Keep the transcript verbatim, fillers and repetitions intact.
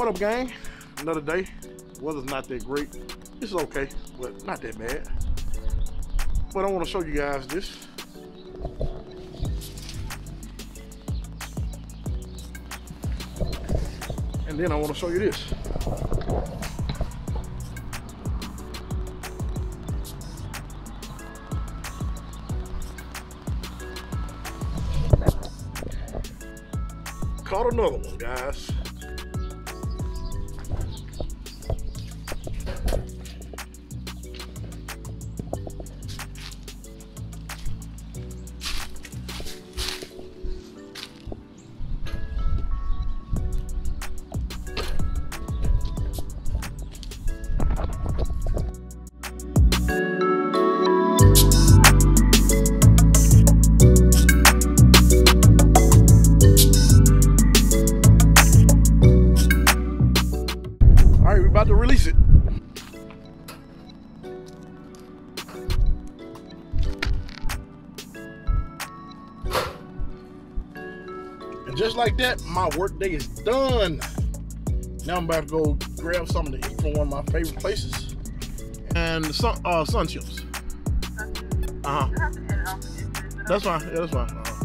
What up, gang? Another day. Weather's not that great. It's okay, but not that bad. But I want to show you guys this. And then I want to show you this. Caught another one, guys. About to release it. And just like that, my work day is done. Now I'm about to go grab something to eat from one of my favorite places. And sun, uh, sun chips. Uh huh. That's fine. Yeah, that's fine. Uh -huh.